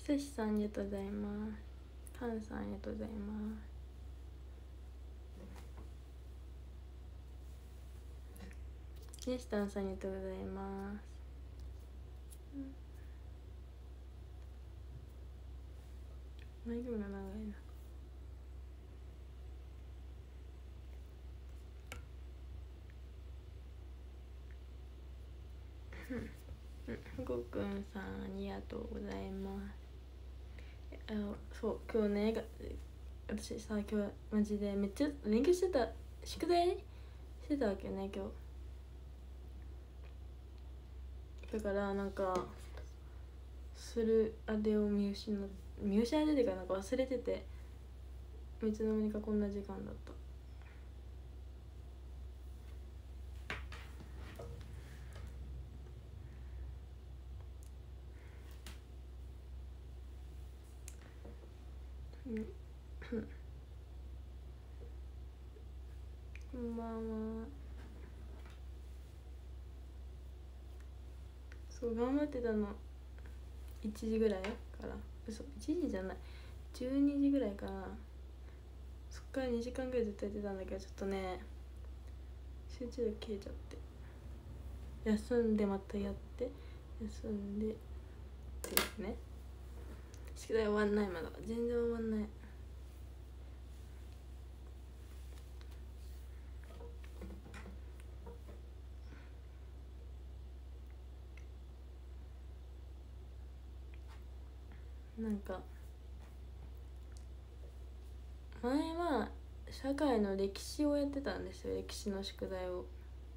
つしさんありがとうございます。かんさんありがとうございます。ねしたんさんありがとうございます。マイクが長いな。ふこくんさんありがとうございます。そう今日ね私さ今日マジでめっちゃ勉強してた、宿題してたわけね今日だからなんかするあれを見失っててかなんか忘れてて、いつの間にかこんな時間だった。こんばんは。そう頑張ってたの1時ぐらいから嘘1時じゃない12時ぐらいかな。そっから2時間ぐらいずっとやってたんだけどちょっとね集中力切れちゃって休んでまたやって休んでってね。宿題終わんない、まだ全然終わんない。なんか前は社会の歴史をやってたんですよ、歴史の宿題を。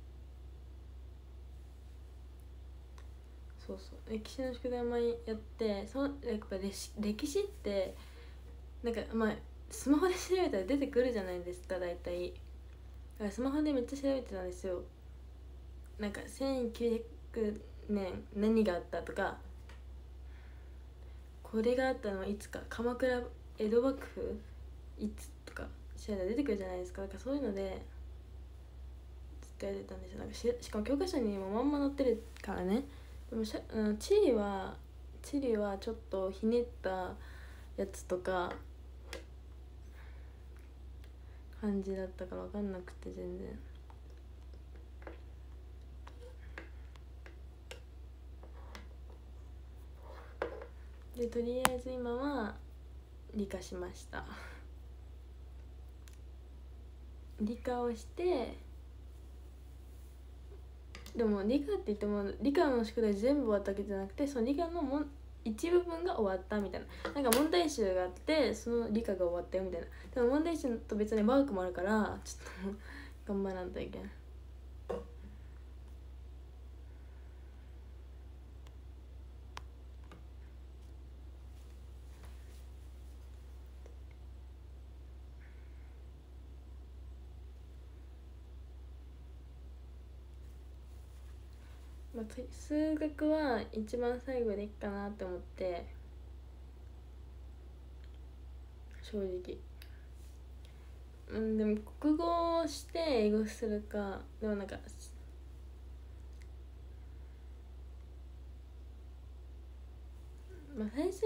そうそう歴史の宿題前やって、やっぱ歴史ってなんかまあスマホで調べたら出てくるじゃないですか大体。だからスマホでめっちゃ調べてたんですよ。なんか1900年何があったとか、これがあったのはいつか、鎌倉江戸幕府いつとか調べたら出てくるじゃないですか。だからそういうのでずっとやってたんですよ。なんかしかも教科書にもまんま載ってるからね。でも地理はちょっとひねったやつとか感じだったから分かんなくて全然。でとりあえず今は理科しました理科をして、でも理科って言っても理科の宿題全部終わったわけじゃなくて、その理科の一部分が終わったみたいな、なんか問題集があってその理科が終わったよみたいな。でも問題集と別にワークもあるからちょっと頑張らんといけん。まあ、数学は一番最後でいいかなって思って、正直。でも国語をして英語するか、でもなんかまあ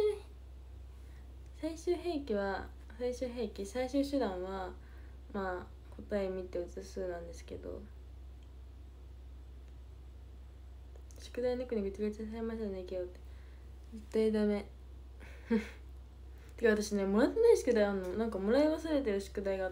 最終手段はまあ答え見て写すなんですけど、宿題抜くにぐちゃぐちゃされましたね今日って絶対ダメてか私ねもらってない宿題あんの、なんかもらい忘れてる宿題があって、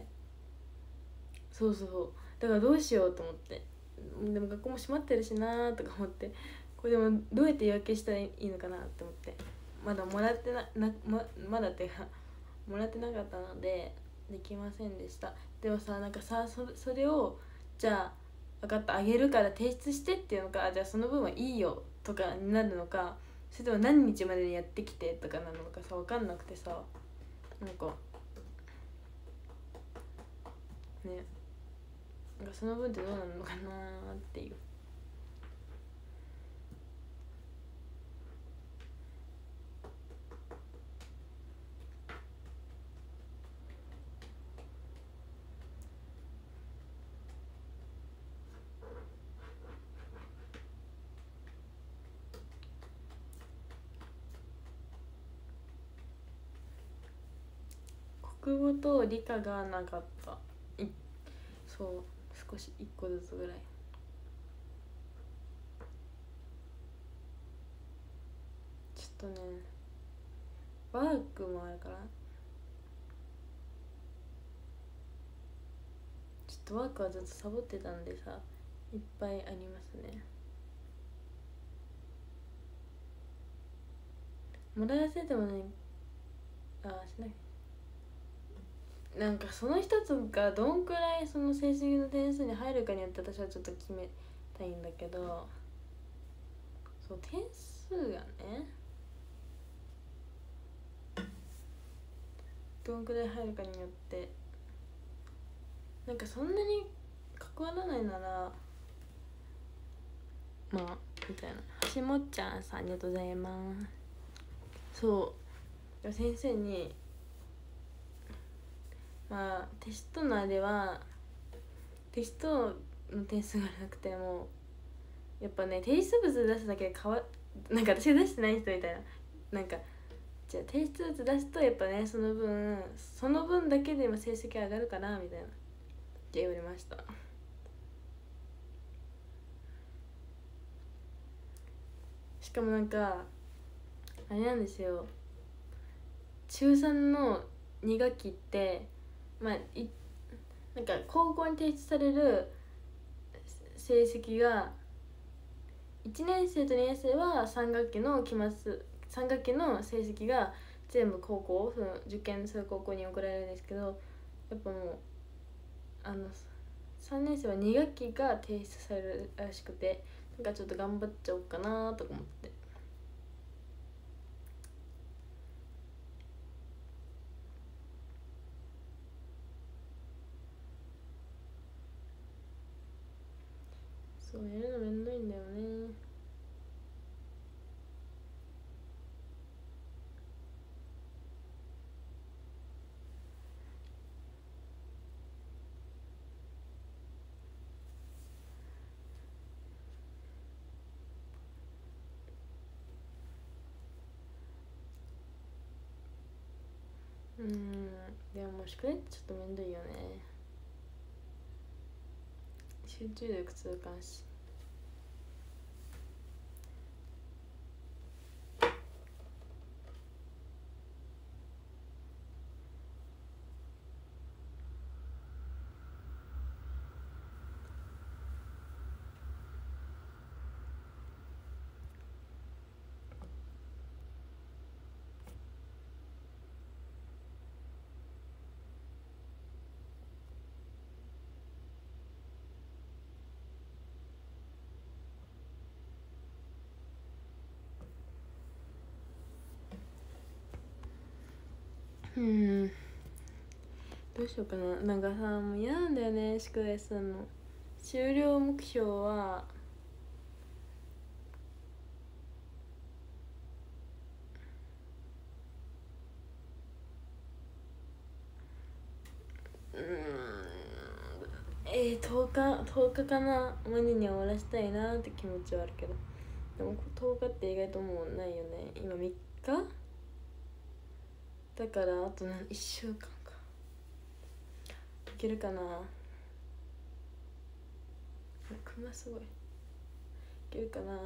そうだからどうしようと思って、でも学校も閉まってるしなーとか思って、これでもどうやって言い訳したらいいのかなって思って、まだもらってまだっていうかもらってなかったのでできませんでした。でもさなんかさそれをじゃあ分かったあげるから提出してっていうのか、じゃあその分はいいよとかになるのか、それとも何日までにやってきてとかなのかさ分かんなくてさ、なんかね、なんかその分ってどうなるのかなっていう。 国語と理科がなかった。そう、少し1個ずつぐらい。ちょっとねワークもあるから、ちょっとワークはずっとサボってたんでさ、いっぱいありますね。もらわせてもね、しない。なんかその一つがどんくらいその成績の点数に入るかによって私はちょっと決めたいんだけど、そう点数がねどんくらい入るかによって、なんかそんなに関わらないならまあみたいな。橋本ちゃんさんありがとうございます。そう先生にまあテストのあれはテストの点数がなくてもやっぱね提出物出すだけでなんか私が出してない人みたいな、なんかじゃあ提出物出すとやっぱねその分だけでも成績上がるかなみたいなって言われました。しかもなんかあれなんですよ、中3の2学期ってまあなんか高校に提出される成績が1年生と2年生は3学期の3学期の成績が全部高校、その受験する高校に送られるんですけど、やっぱもう3年生は2学期が提出されるらしくて、なんかちょっと頑張っちゃおうかなとか思って。そうやるのめんどいんだよね。でも宿題ってちょっとめんどいよね。集中力続かんし。どうしようかな。なんかさもう嫌なんだよね宿題するの。終了目標は10日かなまでには終わらせたいなって気持ちはあるけど、でも10日って意外ともうないよね。今3日だから、あと1週間か。いけるかな。クマすごい。いけるかな。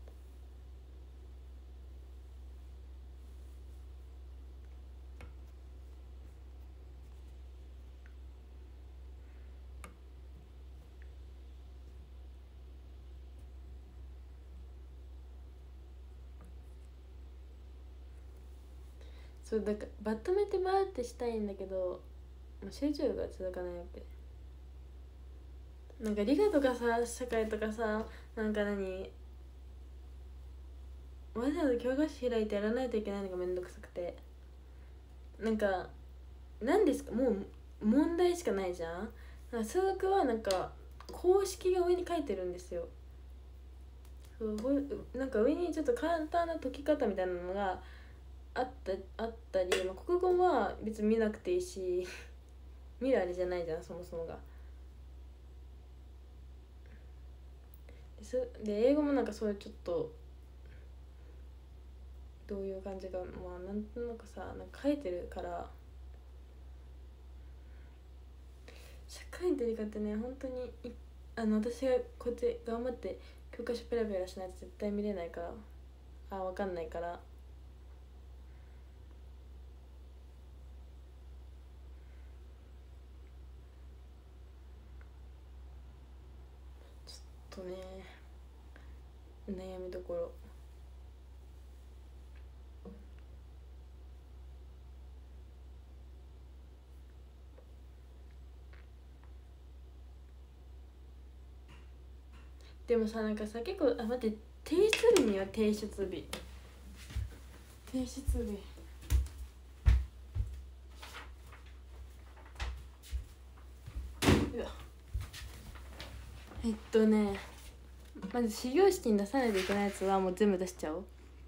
そうだからまとめてバーってしたいんだけど、集中力が続かないわけ。なんか理科とかさ社会とかさ、なんかわざわざ教科書開いてやらないといけないのがめんどくさくて、なんか何ですか、もう問題しかないじゃん。なんか数学はなんか公式が上に書いてるんですよ。そうなんか上にちょっと簡単な解き方みたいなのがあったり、国語は別に見なくていいし見るあれじゃないじゃんそもそもが。で英語もなんかそういうちょっとどういう感じかなんとなくさなんか書いてるから、 社会のやり方ね、本当に私がこうやって頑張って教科書ペラペラしないと絶対見れないから、分かんないから。ちょっとね、悩みどころ。でもさ、なんかさ、結構待って、提出日には提出日うわまず始業式に出さないといけないやつはもう全部出しちゃおう。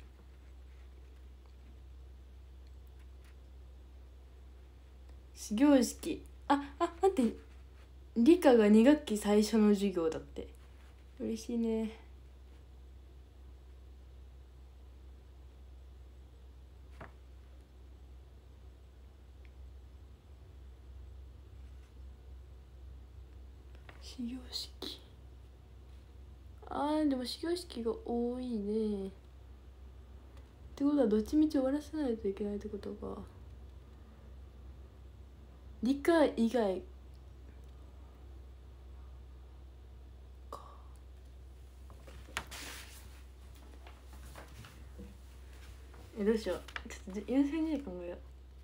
始業式、待って、理科が2学期最初の授業だって。嬉しいね。始業式、でも始業式が多いね。ってことはどっちみち終わらせないといけないってことか。理科以外か。どうしよう、ちょっと優先順位考えよ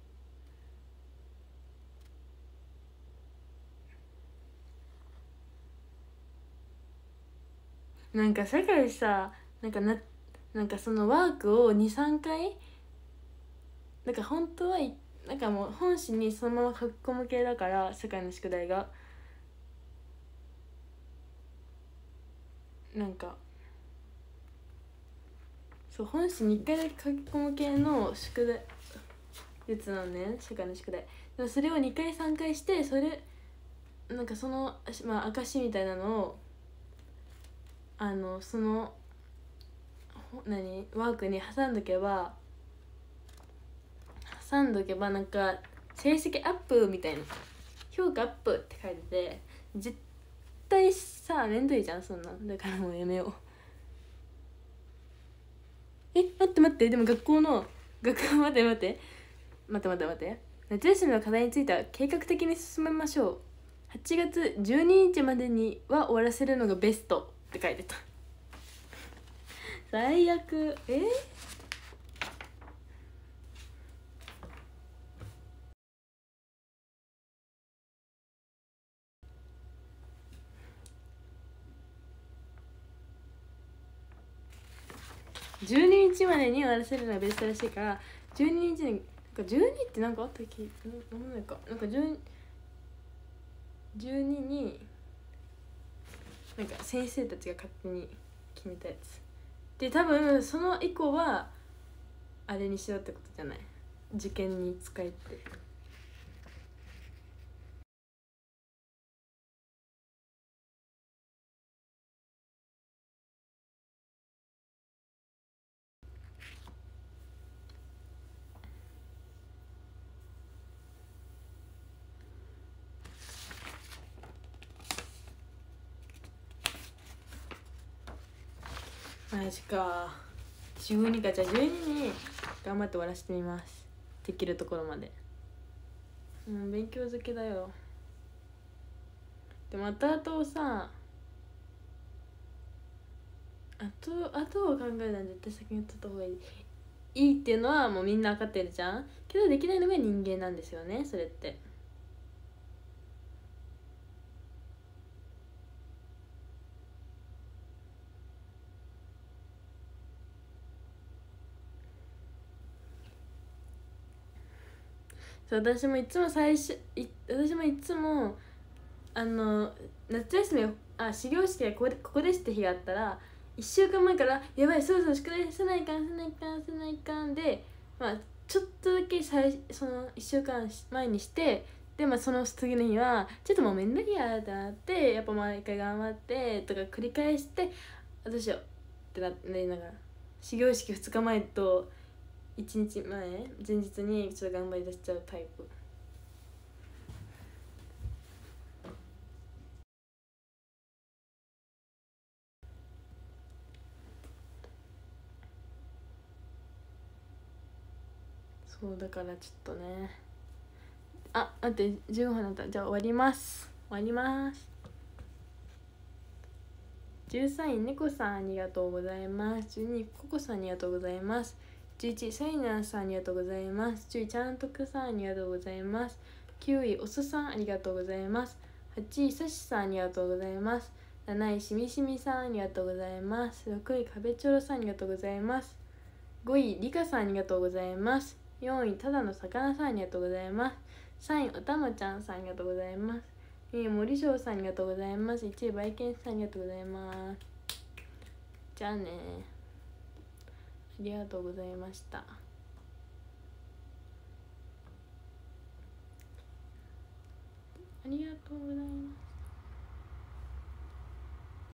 う。なんか社会さ、なんかそのワークを23回、なんか本当はなんかもう本誌にそのまま書き込む系だから、社会の宿題がなんかそう本誌に1回だけ書き込む系の宿題やつなのね、社会の宿題。でもそれを2回3回して、それなんかその証みたいなのをそのワークに挟んどけばなんか成績アップみたいな、評価アップって書いてて、絶対さめんどいじゃんそんなん。だからもうやめよう。待って、でも待って夏休みの課題については計画的に進めましょう。8月12日までには終わらせるのがベストって書いてた。最悪。12日までに終わらせるのがベストらしいから、12日に12ってなんかあったっけ、なんないか、なんか12になんか先生たちが勝手に決めたやつで、多分その以降はあれにしようってことじゃない、受験に使えって。マジか。12か。じゃあ12に頑張って終わらせてみます、できるところまで。勉強漬けだよ。でも後々さ、後を考えたら絶対先に取った方がいいっていうのはもうみんな分かってるじゃん。けどできないのが人間なんですよね、それって。そう、私もいつも夏休み始業式がここですって日があったら、1週間前からやばい、そろそろ宿題せないかんで、ちょっとだけその1週間前にして、でその次の日はちょっともうめんどいやってなって、やっぱ毎回頑張ってとか繰り返して、どうしようってなりながら、始業式2日前と1日前日にちょっと頑張り出しちゃうタイプ。 そうだからちょっとね、あ、待って、15分だった。じゃあ終わります。13位猫さんありがとうございます。12位ココさんありがとうございます。11位サイナーさんありがとうございます。10位ちゃんとくさんありがとうございます。9位おすさんありがとうございます。8位さしさんありがとうございます。7位しみしみさんありがとうございます。6位かべちょろさんありがとうございます。5位りかさんありがとうございます。4位ただの魚さんありがとうございます。3位おたまちゃんさんありがとうございます。2位森翔さんありがとうございます。1位バイケンさんありがとうございます。じゃあね、ありがとうございました。ありがとうございます。